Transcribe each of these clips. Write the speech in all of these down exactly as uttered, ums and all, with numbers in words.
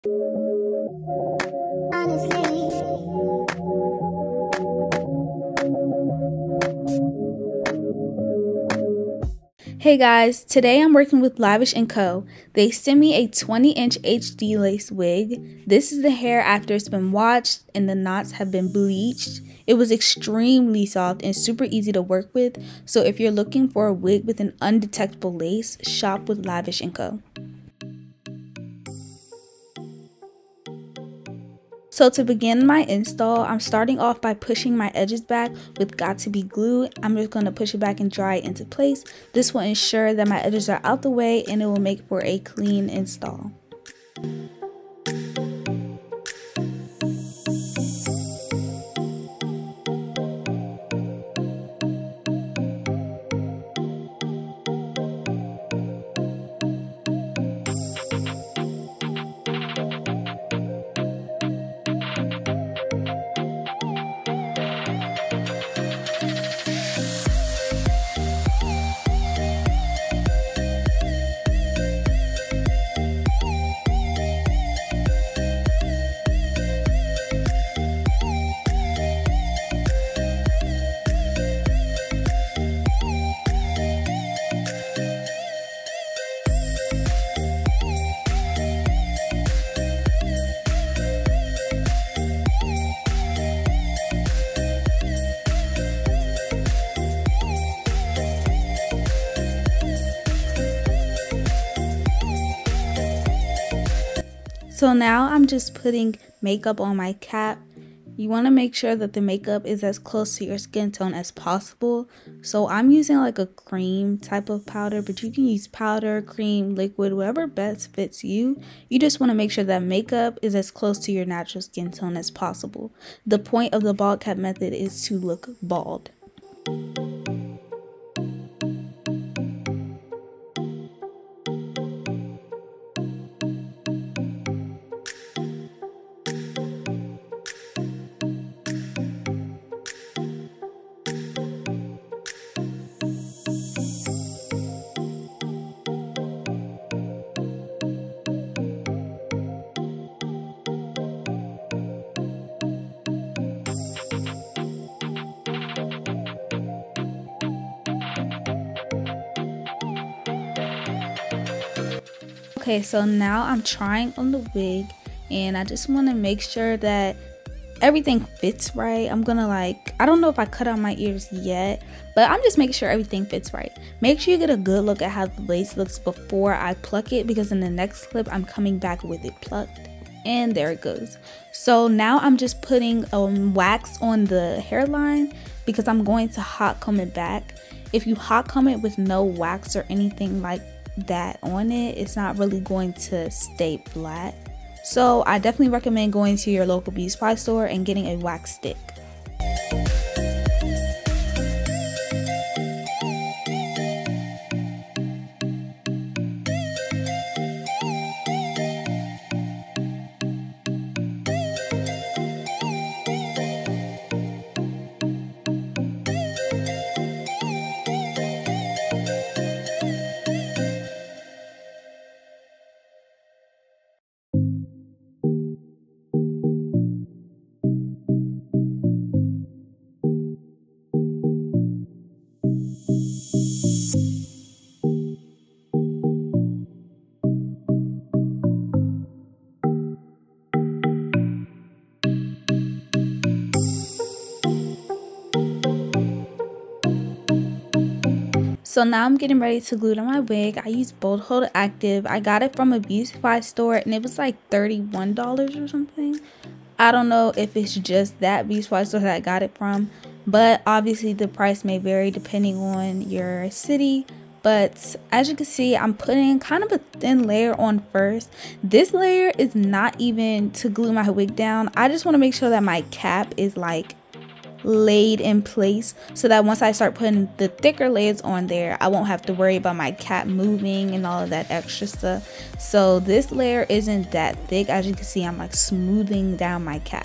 Hey guys, today I'm working with Lavish and Co. They sent me a twenty inch H D lace wig. This is the hair after it's been washed and the knots have been bleached. It was extremely soft and super easy to work with, so if you're looking for a wig with an undetectable lace, shop with Lavish and Co. So to begin my install, I'm starting off by pushing my edges back with Got To Be glue. I'm just going to push it back and dry it into place. This will ensure that my edges are out the way and it will make for a clean install. So now I'm just putting makeup on my cap. You want to make sure that the makeup is as close to your skin tone as possible. So I'm using like a cream type of powder, but you can use powder, cream, liquid, whatever best fits you. You just want to make sure that makeup is as close to your natural skin tone as possible. The point of the bald cap method is to look bald. Okay, so now I'm trying on the wig and I just want to make sure that everything fits right. I'm gonna like, I don't know if I cut out my ears yet, but I'm just making sure everything fits right. Make sure you get a good look at how the lace looks before I pluck it, because in the next clip I'm coming back with it plucked. And there it goes. So now I'm just putting um, wax on the hairline because I'm going to hot comb it back. If you hot comb it with no wax or anything like that on it, it's not really going to stay flat. So I definitely recommend going to your local beauty supply store and getting a wax stick. So now I'm getting ready to glue to my wig. I use Bold Hold Active. I got it from a beauty supply store and it was like thirty-one dollars or something. I don't know if it's just that beauty supply store that I got it from, but obviously the price may vary depending on your city. But as you can see, I'm putting kind of a thin layer on first. This layer is not even to glue my wig down. I just want to make sure that my cap is like laid in place so that once I start putting the thicker layers on there, I won't have to worry about my cap moving and all of that extra stuff. So this layer isn't that thick. As you can see, I'm like smoothing down my cap.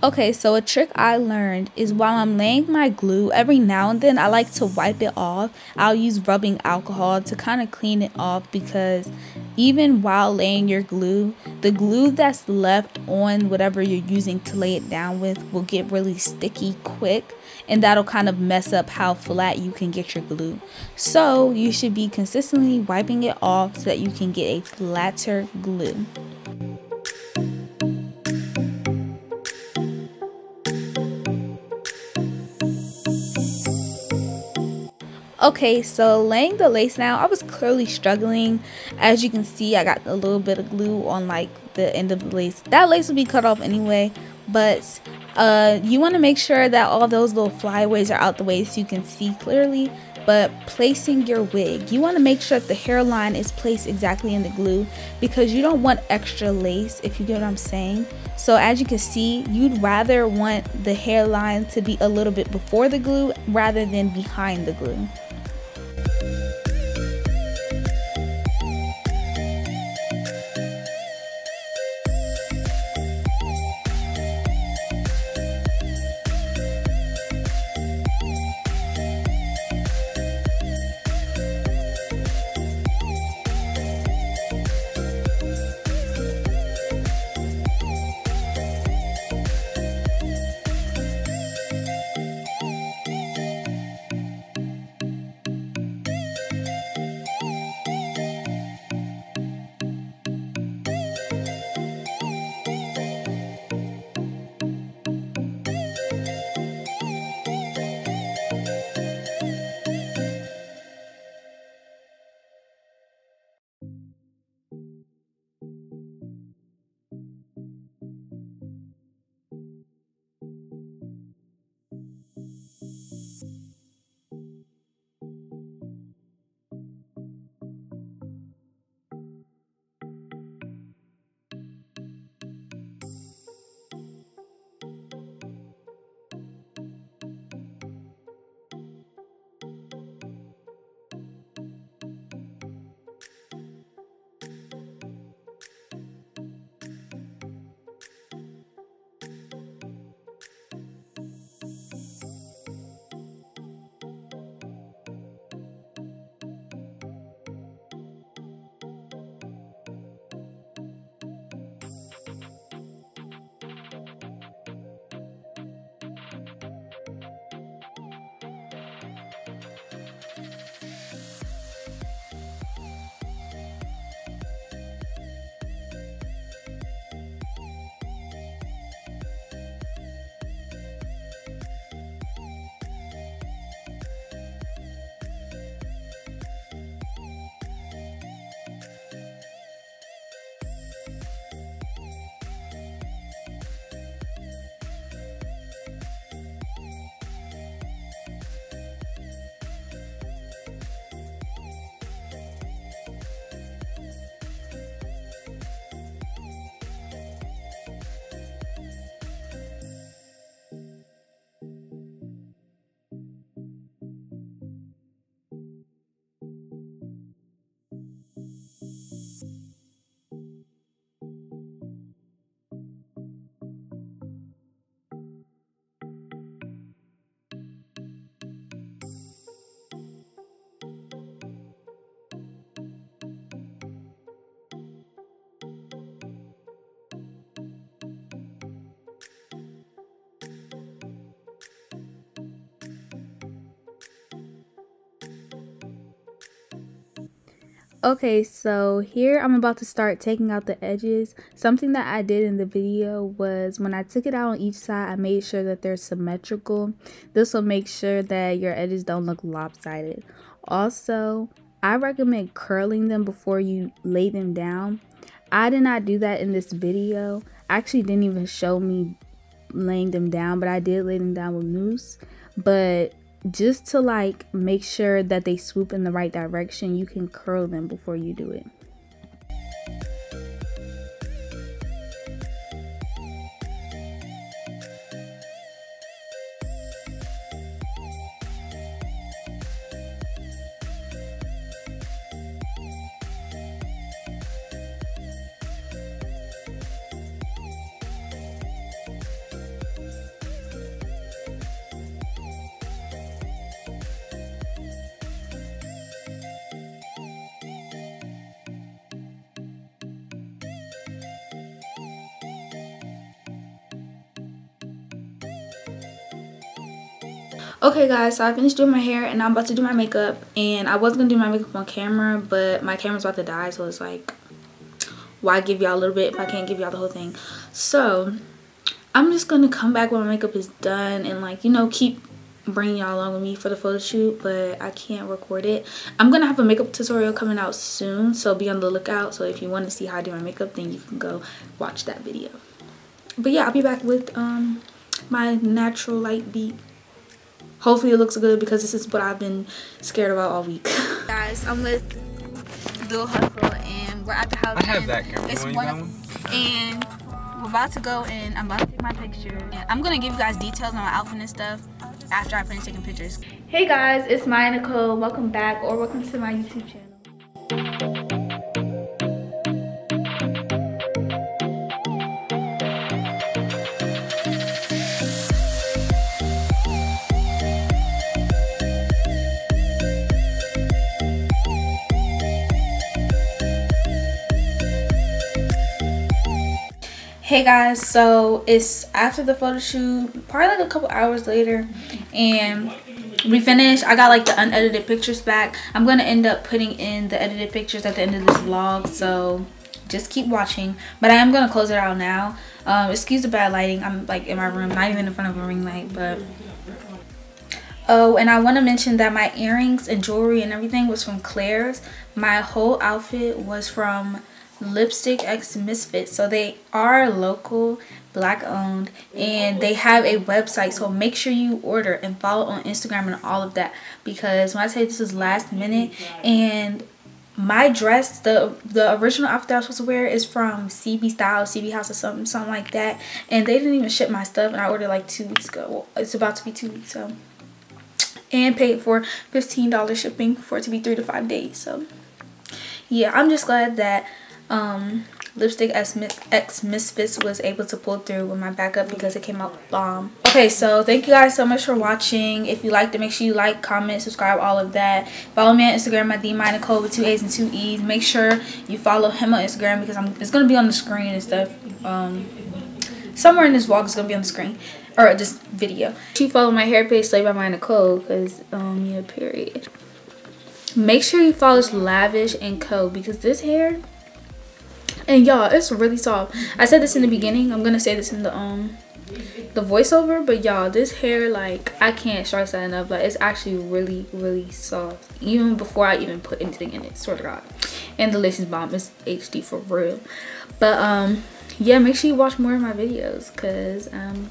Okay, so a trick I learned is while I'm laying my glue, every now and then I like to wipe it off. I'll use rubbing alcohol to kind of clean it off, because even while laying your glue, the glue that's left on whatever you're using to lay it down with will get really sticky quick, and that'll kind of mess up how flat you can get your glue. So you should be consistently wiping it off so that you can get a flatter glue. Okay, so laying the lace now, I was clearly struggling. As you can see, I got a little bit of glue on like the end of the lace. That lace will be cut off anyway, but uh, you want to make sure that all those little flyaways are out the way so you can see clearly. But placing your wig, you want to make sure that the hairline is placed exactly in the glue, because you don't want extra lace, if you get what I'm saying. So as you can see, you'd rather want the hairline to be a little bit before the glue rather than behind the glue. Okay, so here I'm about to start taking out the edges. Something that I did in the video was when I took it out on each side, I made sure that they're symmetrical. This will make sure that your edges don't look lopsided. Also, I recommend curling them before you lay them down. I did not do that in this video. Actually didn't even show me laying them down, but I did lay them down with mousse. But just to like make sure that they swoop in the right direction, you can curl them before you do it. Okay guys, so I finished doing my hair and I'm about to do my makeup, and I was gonna do my makeup on camera, but my camera's about to die, so it's like, why give y'all a little bit if I can't give y'all the whole thing? So I'm just gonna come back when my makeup is done and, like, you know, keep bringing y'all along with me for the photo shoot, but I can't record it. I'm gonna have a makeup tutorial coming out soon, so be on the lookout. So if you want to see how I do my makeup, then you can go watch that video. But yeah, I'll be back with um my natural light beat. Hopefully it looks good, because this is what I've been scared about all week. Guys, I'm with Dual Hustle and we're at the house. I have that camera. It's one, and we're about to go and I'm about to take my picture. And I'm gonna give you guys details on my outfit and stuff after I finish taking pictures. Hey guys, it's Maya Nicole. Welcome back, or welcome to my YouTube channel. Hey guys, so it's after the photo shoot, probably like a couple hours later, and we finished. I got like the unedited pictures back. I'm gonna end up putting in the edited pictures at the end of this vlog, so just keep watching. But I am gonna close it out now. Um excuse the bad lighting. I'm like in my room, not even in front of a ring light. But oh, and I want to mention that my earrings and jewelry and everything was from Claire's. My whole outfit was from Lipstick X Misfits. So they are local, black owned, and they have a website, so make sure you order and follow on Instagram and all of that, because when I say this is last minute, and my dress, the the original outfit I was supposed to wear is from C B Style, C B House or something something like that, and they didn't even ship my stuff, and I ordered like two weeks ago. Well, it's about to be two weeks, so, and paid for fifteen dollars shipping for it to be three to five days. So yeah, I'm just glad that um Lipstick X Misfits was able to pull through with my backup, because it came out bomb. Okay, so thank you guys so much for watching. If you liked it, make sure you like, comment, subscribe, all of that. Follow me on Instagram at the Maya Nicole with two A's and two E's. Make sure you follow him on Instagram, because I'm it's gonna be on the screen and stuff. Um somewhere in this vlog is gonna be on the screen, or this video. You follow my hair page, Slay by Maya Nicole, because um yeah, period. Make sure you follow Lavish and Co, because this hair, and y'all, it's really soft. I said this in the beginning, I'm gonna say this in the um the voiceover, but y'all, this hair, like, I can't stress that enough. Like, it's actually really really soft, even before I even put anything in it, sort of God. And the lace bomb is H D for real. But um yeah, make sure you watch more of my videos, because um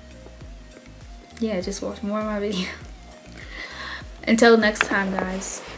yeah, just watch more of my videos. Until next time, guys.